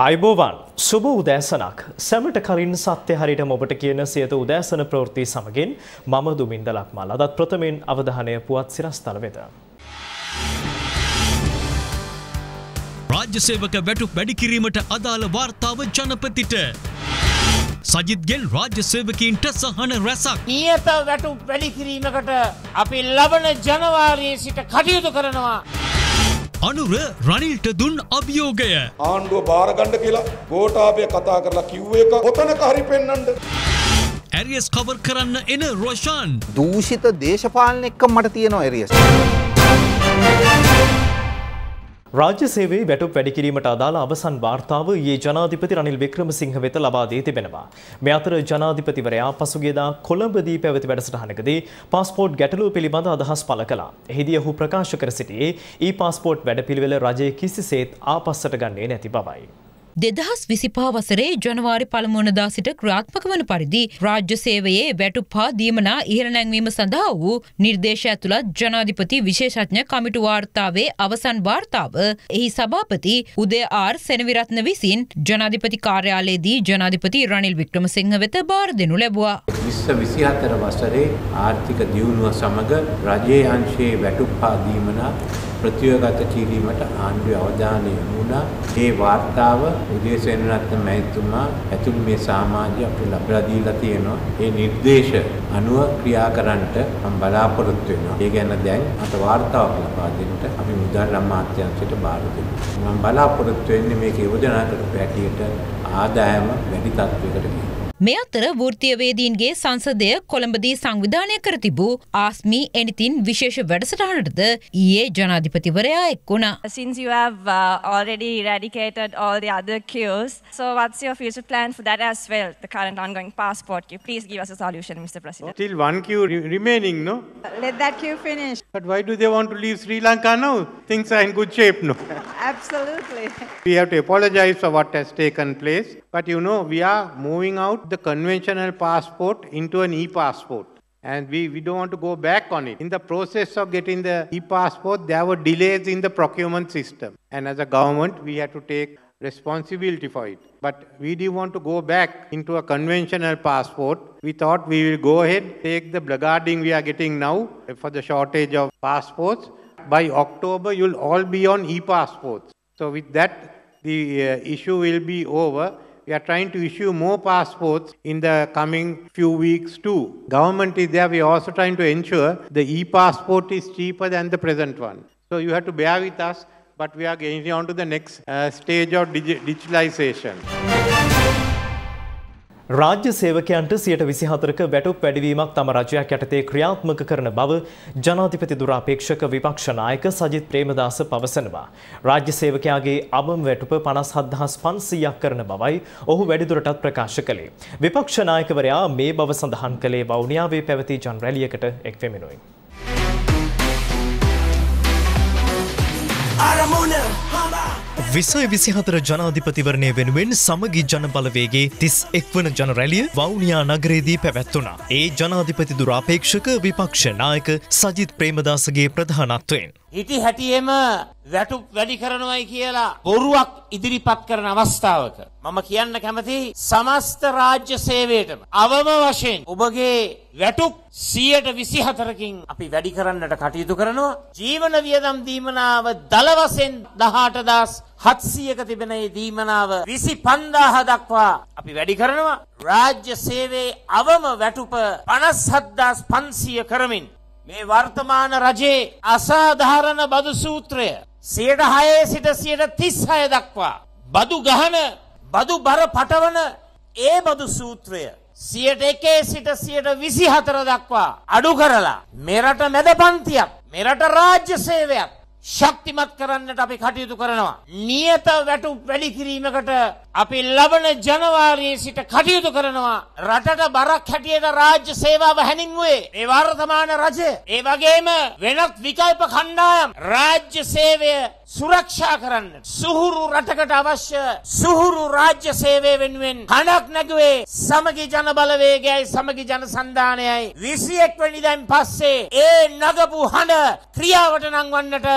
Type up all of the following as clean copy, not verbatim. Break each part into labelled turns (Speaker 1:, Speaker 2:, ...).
Speaker 1: අයිබෝවන් සුබ උදෑසනක් සැමට කලින් සත්‍ය හරියටම ඔබට කියන සියත උදෑසන ප්‍රවෘත්ති සමගින් මම දුමින්ද ලක්මාල් අදත් ප්‍රථමයෙන් අවධානය පුවත් සිරස්තල වෙත.
Speaker 2: රාජ්‍ය සේවක වැටුප් වැඩි කිරීමට අදාළ වාර්තාව ජනපතිට සජිත්ගෙන් රාජ්‍ය සේවකීන්ට සහන රැසක්
Speaker 3: නියත වැටුප් වැඩි කිරීමකට අපි ලබන ජනවාරියේ සිට කටයුතු කරනවා.
Speaker 2: අනුර රනිල්ට දුන් අභියෝගය
Speaker 4: ආණ්ඩුව බාර ගන්න කියලා ගෝඨාභය කතා කරලා කිව්ව එක කොතනක හරි පෙන්නන්න.
Speaker 2: ඇරියස් කවර් කරන්න එන රොෂාන්
Speaker 5: දූෂිත දේශපාලන එක්ක මට තියෙනවා ඇරියස්.
Speaker 1: රාජ්‍ය සේවයේ වැටුප් වැඩි කිරීමට අදාළ අවසන් වාර්තාව ඊයේ ජනාධිපති රනිල් වික්‍රමසිංහ වෙත ලබා දී තිබෙනවා. මේ අතර ජනාධිපතිවරයා පසුගියදා කොළඹදී පැවති වැඩසටහනකදී පාස්පෝර්ට් ගැටලුව පිළිබඳ අදහස් පළ කළා. එහිදී ඔහු ප්‍රකාශ කර සිටියේ ඊ-පාස්පෝර්ට් වැඩපිළිවෙල රජය කිසිසේත් ආපස්සට ගන්නේ නැති බවයි.
Speaker 6: 2025 වසරේ ජනවාරි 1 වෙනිදා සිට ක්‍රියාත්මක වන පරිදි රාජ්‍ය සේවයේ වැටුප් හා දීමනා ඉහළ නැංවීම සඳහා වූ නිර්දේශ ඇතුළත් ජනාධිපති විශේෂඥ කමිටු වාර්තාවේ අවසන් වාර්තාව එහි සභාපති උදය ආර් සෙනවිරත්න විසින් ජනාධිපති කාර්යාලයේදී ජනාධිපති රනිල් වික්‍රමසිංහ වෙත බාර දෙනු ලැබුවා.
Speaker 7: 2024 වසරේ ආර්ථික දියුණුව සමග රජයේ අංශයේ වැටුප් හා දීමනා ප්‍රතිවගත කිරීමට ආණ්ඩුවේ අවධානය යොමු වුණා. මේ වාර්තාව උදේ සෙනවිරත්න මැතිතුමා ඇතුළු මේ සමාජය අපිට ලබා දීලා තියෙනවා. මේ නිර්දේශ අනුව ක්‍රියා කරන්නට මම බලාපොරොත්තු වෙනවා. ඒ ගැන දැන් අත වාර්තාවක් ලබා දෙන්න අපි මුදල් අමාත්‍යාංශයට බාර දෙනවා. මම බලාපොරොත්තු වෙන්නේ මේක යෝජනා කරපු හැටියට ආදායම වැඩි තත්ත්වයකට ගෙනියන්න.
Speaker 6: මේ අතර වෘත්තීය වේදීන්ගේ සංසදය කොළඹදී සංවිධානය කර තිබූ ආස්මි එනිතින් විශේෂ වැඩසටහනටද ඊයේ ජනාධිපතිවරයා එක් වුණා.
Speaker 8: Since you have already eradicated all the other queues, so what's your future plan for that as well? The current ongoing passport queue. Please give us a solution, Mr. President.
Speaker 9: Still one queue remaining, no?
Speaker 8: Let that queue finish.
Speaker 9: But why do they want to leave Sri Lanka now? Things are in good shape, no?
Speaker 8: Absolutely.
Speaker 9: We have to apologize for what has taken place. But you know, we are moving out the conventional passport into an e-passport. And we don't want to go back on it. In the process of getting the e-passport, there were delays in the procurement system. And as a government, we had to take responsibility for it. But we didn't want to go back into a conventional passport. We thought we will go ahead, take the blackguarding we are getting now for the shortage of passports. By October, you'll all be on e-passports. So with that, the issue will be over. We are trying to issue more passports in the coming few weeks too. Government is there. We are also trying to ensure the e-passport is cheaper than the present one. So you have to bear with us, but we are getting on to the next stage of digitalization.
Speaker 1: රාජ්‍ය සේවකයන්ට 24%ක වැටුප් වැඩිවීමක් තම රජයක් යටතේ ක්‍රියාත්මක කරන බව ජනාධිපති දුරාපේක්ෂක විපක්ෂ නායක සජිත් ප්‍රේමදාස පවසනවා. රාජ්‍ය සේවකයාගේ අවම වැටුප 57500ක් කරන බවයි ඔහු වැඩිදුරටත් ප්‍රකාශ කළේ. විපක්ෂ නායකවරයා මේ බව සඳහන් කළේ වවුනියාවේ පැවති ජන රැලියකට එක් වෙමිනුයි. විසය 24 ජනාධිපතිවරණය වෙනුවෙන් සමගි ජන බලවේගේ 31 වන ජන රැළිය වවුනියා නගරයේදී පැවැත්වුණා. ඒ ජනාධිපති දුරාපේක්ෂක විපක්ෂ නායක සජිත් ප්‍රේමදාසගේ ප්‍රධානත්වයෙන්
Speaker 3: හිටි හැටියෙම වැටුප් වැඩි කරනවායි කියලා බොරුවක් ඉදිරිපත් කරන අවස්ථාවක මම කියන්න කැමති සමස්ත රාජ්‍ය සේවයටම අවම වශයෙන් ඔබගේ වැටුප් 124කින් අපි වැඩි කරන්නට කටයුතු කරනවා. ජීවන වියදම් දීමනාව දල වශයෙන් 18700ක තිබෙන මේ දීමනාව 25000 දක්වා අපි වැඩි කරනවා. රාජ්‍ය සේවයේ අවම වැටුප 57500 කරමින් මේ වර්තමාන රජයේ අසාධාරණ බදු සූත්‍රය 6% සිට 36% දක්වා බදු ගහන බදු බර පටවන ඒ බදු සූත්‍රය 1% සිට 24% දක්වා අඩු කරලා මෙරට මැද පන්තියක් මෙරට රාජ්‍ය සේවයක් ශක්තිමත් කරන්නට අපි කටයුතු කරනවා. නියත වැටුප් වැඩි කිරීමකට අපි ලබන ජනවාරියේ සිට කටයුතු කරනවා. රටට බරක් හැටියට රාජ්‍ය සේවාව හැනින්වුවේ මේ වර්තමාන රජය. ඒ වගේම වෙනත් විකල්ප කණ්ඩායම් රාජ්‍ය සේවය සුරක්ෂා කරන්න සුහුරු රටකට අවශ්‍ය සුහුරු රාජ්‍ය සේවය වෙනුවෙන් කණක් නැගුවේ සමගි ජන බලවේගයයි සමගි ජන සන්ධානයයි 21 වෙනිදාන් පස්සේ ඒ නගපු හඬ ක්‍රියාවට නංවන්නට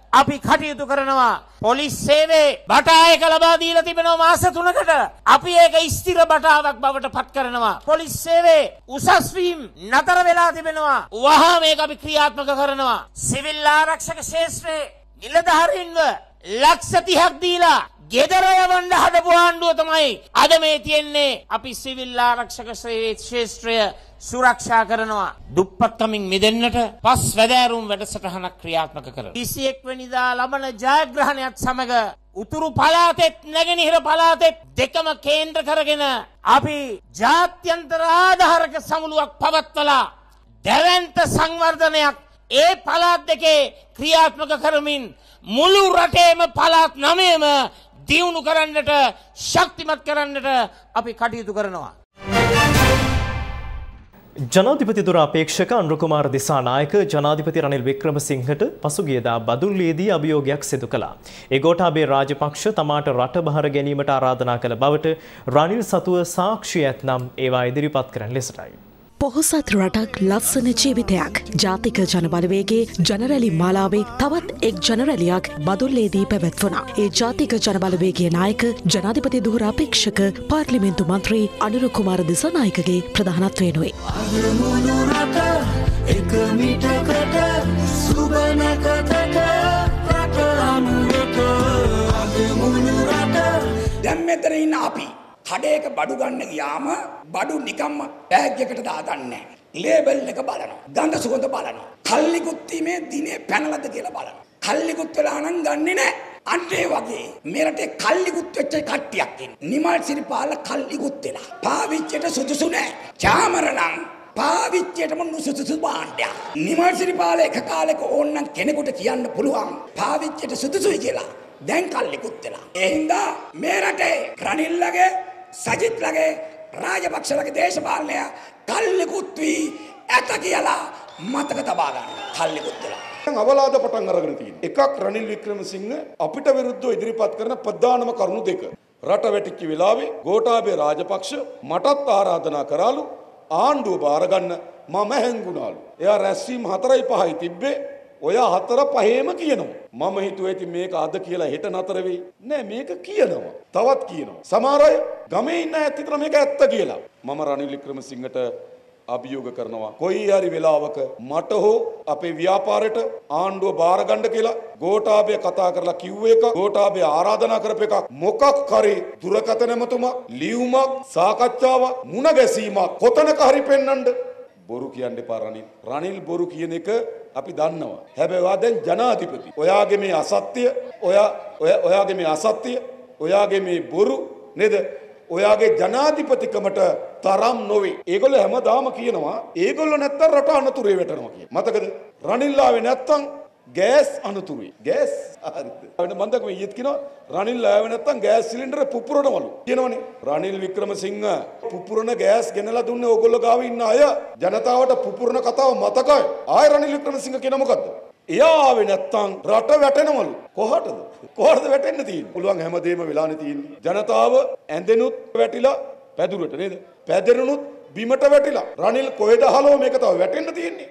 Speaker 3: අපි කටයුතු කරනවා. පොලිස් සේවයේ බටායක ලබා දීලා තිබෙනවා මාස 3කට. අපි ඒක ස්ථිර බටාවක් බවට පත් කරනවා. පොලිස් සේවයේ උසස් වීම නතර වෙලා තිබෙනවා. වහා මේක අපි ක්‍රියාත්මක කරනවා. සිවිල් ආරක්ෂක ක්ෂේත්‍රයේ නිලධාරීන්ව ලක්ෂ 30ක් දීලා ගෙදර යවන්න හදපු ආණ්ඩුව තමයි අද මේ තියෙන්නේ. අපි සිවිල් ආරක්ෂක සේවයේ ක්ෂේත්‍රය සුරක්ෂා කරනවා. දුප්පත්කමින් මිදෙන්නට පස් වැදෑරුම් වැඩසටහනක් ක්‍රියාත්මක කරනවා. 31 වෙනිදා ලබන ජයග්‍රහණයත් සමග උතුරු පළාතෙත් නැගෙනහිර පළාතෙත් දෙකම කේන්ද්‍ර කරගෙන අපි ජාත්‍යන්තර ආධාරක සමුළුවක් පවත්වලා දැවැන්ත සංවර්ධනයක් ඒ පළාත් දෙකේ ක්‍රියාත්මක කරමින් මුළු රටේම පළාත් 9ම දියුණු කරන්නට ශක්තිමත් කරන්නට අපි කටයුතු කරනවා.
Speaker 1: ජනාධිපති දුරාපේක්ෂක අනුර කුමාර දිසානායක ජනාධිපති රනිල් වික්‍රමසිංහට පසුගියදා බදුල්ලේදී අභියෝගයක් සිදු කළා. ඒ ගෝඨාභය රාජපක්ෂ තමාට රට බහර ගැනීමට ආරාධනා කළ බවට රනිල් සතුව සාක්ෂි ඇතනම් ඒවා ඉදිරිපත් කරන ලෙසටයි.
Speaker 10: පොහොසත් රටක් ලස්සන ජීවිතයක් ජාතික ජනබලවේගේ ජනරැලි මාලාවේ තවත් එක් ජනරැලියක් බදුල්ලේදී පැවැත්වුණා. ඒ ජාතික ජනබලවේගේ නායක ජනාධිපති දුරාපේක්ෂක පාර්ලිමේන්තු මන්ත්‍රී අනුර කුමාර දිසානායකගේ ප්‍රධානත්වයෙනුයි.
Speaker 11: දැන් මෙතන ඉන්න අපි කඩේක බඩු ගන්න ගියාම බඩු නිකම්ම බෑග් එකට දාගන්නේ ලේබල් එක බලනවා. ගඳ සුවඳ බලනවා. කල්ලිකුත් මේ දිනේ පැනලද කියලා බලනවා. කල්ලිකුත් වෙලා නම් ගන්නෙ නෑ. අන්න ඒ වගේ මේ රටේ කල්ලිකුත් වෙච්ච කට්ටියක් ඉන්නේ. නිමල් සිරිපාල කල්ලිකුත් වෙලා. පාවිච්චියට සුදුසු නෑ. චාමර නම් පාවිච්චියටම නුසුසුසු භාණ්ඩයක්. නිමල් සිරිපාල එක කාලෙක ඕන්නම් කෙනෙකුට කියන්න පුළුවන් පාවිච්චියට සුදුසුයි කියලා. දැන් කල්ලිකුත් වෙලා. ඒ හින්දා මේ රටේ රනිල්ලගේ සජිත්ලගේ රාජපක්ෂලගේ දේශපාලනය කල්ලිකුත් වී ඇත කියලා මතක තබා ගන්න. කල්ලිකුත් වෙලා.
Speaker 4: දැන් අවලාද පටන් අරගෙන තියෙනවා. එකක් රනිල් වික්‍රමසිංහ අපිට විරුද්ධව ඉදිරිපත් කරන ප්‍රධානම කරුණු දෙක. රට වැටිච්ච වෙලාවේ ගෝඨාභය රාජපක්ෂ මටත් ආරාධනා කරාලු ආණ්ඩුව බාර ගන්න මම හැංගුණාලු. එයා රැස්වීම 4යි 5යි තිබ්බේ. ඔය 4 5ේම කියනවා. මම හිතුවේ ඉතින් මේක අද කියලා හෙට නතර වෙයි. නෑ මේක කියනවා. තවත් කියනවා. සමහර අය ගමේ ඉන්න අයත් හිතන මේක ඇත්ත කියලා. මම රනිල් වික්‍රමසිංහට අභියෝග කරනවා. කොයි හරි වෙලාවක මට හෝ අපේ ව්‍යාපාරයට ආණ්ඩුව බාර ගන්න කියලා ගෝඨාභය කතා කරලා කිව්ව එක ගෝඨාභය ආරාධනා කරපු එකක් මොකක් හරි දුරකථන නැමතුමක් ලියුමක් සාකච්ඡාවක් මුණ ගැසීමක් කොතනක හරි පෙන්වන්න බොරු කියන්න එපා රනිල්. රනිල් බොරු කියන එක අපි දන්නවා. හැබැයි ඔයා දැන් ජනාධිපති. ඔයාගේ මේ අසත්‍ය, ඔයාගේ මේ අසත්‍ය, ඔයාගේ මේ බොරු නේද? ඔයාගේ ජනාධිපතිකමට තරම් නොවේ. ඒගොල්ලෝ හැමදාම කියනවා ඒගොල්ලෝ නැත්තම් රට අනතුරේ වැටෙනවා කියලා. මතකද? රනිල් ආවේ නැත්තම් ගෑස් අනතුරුයි. ගෑස් හරිද? මම දැක්ක මේ ඊයේත් කියනවා රනිල් ආවේ නැත්තම් ගෑස් සිලින්ඩර් පුපුරනවලු. කියනවනේ. රනිල් වික්‍රමසිංහ පුපුරන ගෑස් ගෙනලා දුන්නේ ඕගොල්ලෝ ගාව ඉන්න අය. ජනතාවට පුපුරන කතාව මතකයි. ආය රනිල් වික්‍රමසිංහ කියන මොකද්ද? එයා ආවේ නැත්තම් රට වැටෙනවලු. කොහටද? කොහටද වැටෙන්න තියෙන්නේ? පුළුවන් හැමදේම වෙලානේ තියෙන්නේ. ජනතාව ඇඳෙනුත් වැටිලා පැදුරට නේද? පැදෙරුණුත් බිමට වැටිලා. රනිල් කොහෙද හලෝ මේක තව වැටෙන්න තියෙන්නේ.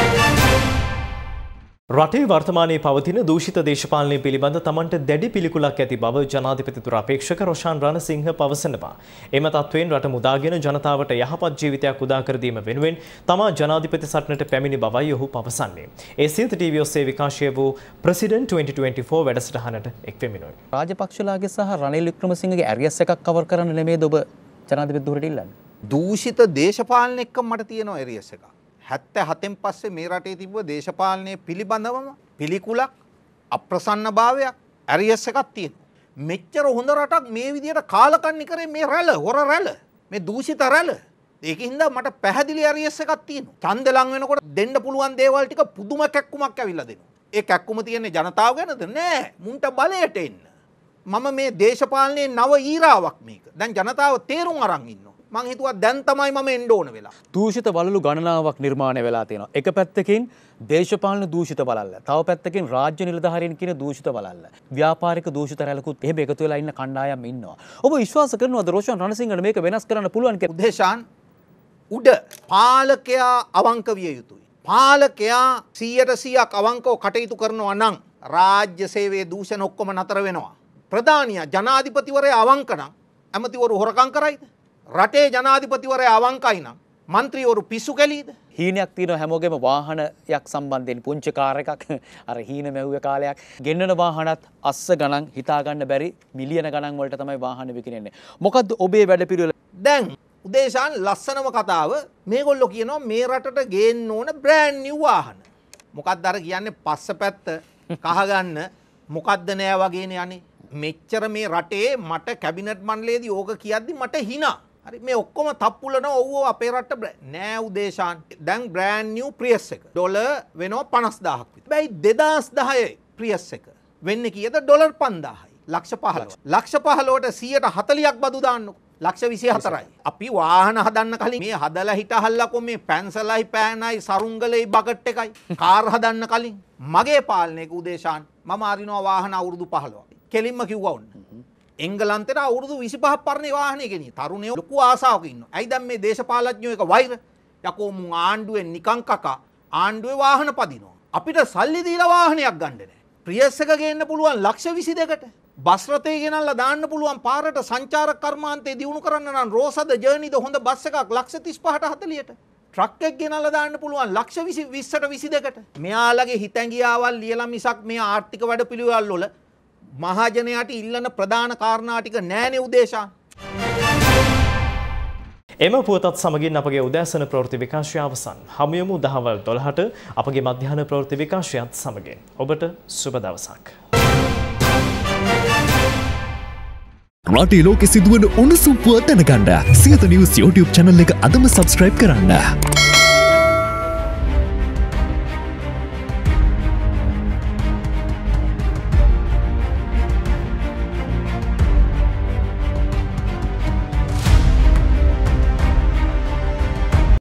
Speaker 1: රටේ වර්තමානයේ පවතින දූෂිත දේශපාලනය පිළිබඳ තමන්ට දැඩි පිළිකුලක් ඇති බව ජනාධිපති දුරාපේක්ෂක රොෂාන් රණසිංහ පවසනවා. එම තත්වයෙන් රට මුදාගෙන ජනතාවට යහපත් ජීවිතයක් උදා කර දීම වෙනුවෙන් තමා ජනාධිපති සටනට පැමිණි බවයි ඔහු පවසන්නේ. ඒ සියත ටීවී ඔස්සේ විකාශය වූ ප්‍රෙසිඩන්ට් 2024 වැඩසටහනට එක් වෙමිනුයි.
Speaker 12: රාජපක්ෂලාගේ සහ රනිල් වික්‍රමසිංහගේ ඇරියස් එකක් කවර් කරන්න නෙමෙයිද ඔබ ජනාධිපති දුරට ඉල්ලන්නේ?
Speaker 5: දූෂිත දේශපාලන එක්ක මට තියෙනවා ඇරියස් එකක්. 77න් පස්සේ මේ රටේ තිබ්බ දේශපාලනයේ පිළිබඳවම පිළිකුලක් අප්‍රසන්නභාවයක් ඇරියස් එකක් තියෙනවා. මෙච්චර හොඳ රටක් මේ විදියට කාලකන්ණි කරේ මේ රැළ හොර රැළ මේ දූෂිත රැළ. ඒකින්ද මට පැහැදිලි ඇරියස් එකක් තියෙනවා. ඡන්ද ලං වෙනකොට දෙන්න පුළුවන් දේවල් ටික පුදුම කැක්කුමක් ඇවිල්ලා දෙනවා. ඒ කැක්කුම තියෙන්නේ ජනතාව ගැනද? නෑ. මුන්ට බලයට එන්න. මම මේ දේශපාලනයේ නව ඊරාවක් මේක. දැන් ජනතාව තේරුම් අරන් ඉන්නවා. මං හිතුවා දැන් තමයි මම එන්න ඕන වෙලා.
Speaker 12: දූෂිත වලලු ගණනාවක් නිර්මාණය වෙලා තියෙනවා. එක පැත්තකින් දේශපාලන දූෂිත වලල්ල. තව පැත්තකින් රාජ්‍ය නිලධාරීන් කියන දූෂිත වලල්ල. ව්‍යාපාරික දූෂිත රැළකුත් එහෙම එකතු වෙලා ඉන්න කණ්ඩායම් ඉන්නවා. ඔබ විශ්වාස කරනවද රෝෂන් රණසිංහට මේක වෙනස් කරන්න පුළුවන් කියලා?
Speaker 5: උදේශාන් උඩ පාලකයා අවංක විය යුතුයි. පාලකයා 100%ක් අවංකව කටයුතු කරනවා නම් රාජ්‍ය සේවයේ දූෂණ ඔක්කොම නතර වෙනවා. ප්‍රධානියා ජනාධිපතිවරයා අවංක නම් ඇමතිවරු හොරකම් කරයිද? රටේ ජනාධිපතිවරයා අවංකයි නම් මන්ත්‍රීවරු පිස්සු කැලීද?
Speaker 12: හීනයක් තියෙනවා හැමෝගෙම වාහනයක් සම්බන්ධයෙන් පුංචි කාර් එකක් අර හීන මැව්වේ කාලයක් ගෙන්නන වාහනත් අස්ස ගණන් හිතා ගන්න බැරි මිලියන ගණන් වලට තමයි වාහන විකිනෙන්නේ. මොකද්ද ඔබේ වැඩපිළිවෙල?
Speaker 5: දැන් උදේශාන් ලස්සනම කතාව මේගොල්ලෝ කියනවා මේ රටට ගේන්න ඕන බ්‍රෑන්ඩ් නිව් වාහන. මොකක්ද අර කියන්නේ පස්සපැත්ත කහ ගන්න මොකද්ද නෑ වගේනේ යන්නේ. මෙච්චර මේ රටේ මට කැබිනට් මණ්ඩලයේදී ඕක කියද්දි මට හිනා. හරි මේ ඔක්කොම තප්පුලන ඔව්ව අපේ රට නෑ උදේශාන්. දැන් බ්‍රෑන්ඩ් නිව් ප්‍රියස් එක ඩොලර් වෙනවා 50000ක් විතර. හැබැයි 2010 ප්‍රියස් එක වෙන්නේ කීයද? ඩොලර් 5000යි. ලක්ෂ 15. ලක්ෂ 15ට 140ක් බදු දාන්නකො. ලක්ෂ 24යි. අපි වාහන හදන්න කලින් මේ හදලා හිටහල්ලකො මේ පැන්සලයි පෑනයි සරුංගලයි බකට් එකයි කාර් හදන්න කලින් මගේ පාලනයක උදේශාන් මම අරිනවා වාහන අවුරුදු 15. කෙලින්ම කිව්වා ඔන්න. එංගලන්තයට අවුරුදු 25ක් පරණ වාහනේ ගෙනිය. තරුණයෝ ලොකු ආසාවක ඉන්නවා. ඇයි දැන් මේ දේශපාලඥයෝ එක වෛර? යකෝ මුන් ආණ්ඩුවෙන් නිකං කකා ආණ්ඩුවේ වාහන පදිනවා. අපිට සල්ලි දීලා වාහනයක් ගන්න නැහැ. ප්‍රියස් එක ගේන්න පුළුවන් ලක්ෂ 22කට. බස් රථේ ගෙනල්ලා දාන්න පුළුවන් පාරට සංචාරක කර්මාන්තේ දියුණු කරන්න නම් රෝසද ජර්නිද හොඳ බස් එකක් ලක්ෂ 35ට 40ට. ට්‍රක් එක ගෙනල්ලා දාන්න පුළුවන් ලක්ෂ 20ට 22කට. මෙයාලගේ හිතැඟියාවල් ලියලා මිසක් මේ ආර්ථික වැඩපිළිවෙළ වල මහජනයාට ඉල්ලන ප්‍රධාන කාරණා ටික නෑනේ උදේශාන්.
Speaker 1: එම පුවතත් සමගින් අපගේ උදෑසන ප්‍රවෘත්ති විකාශය අවසන්. හමු යමු දහවල් 12ට අපගේ මධ්‍යහන ප්‍රවෘත්ති විකාශයත් සමගින්. ඔබට සුබ දවසක්.
Speaker 13: රටේ ලෝකෙ සිදුවන උණුසුම් පුවත් දැනගන්න සියත නිවුස් YouTube channel එක අදම subscribe කරන්න.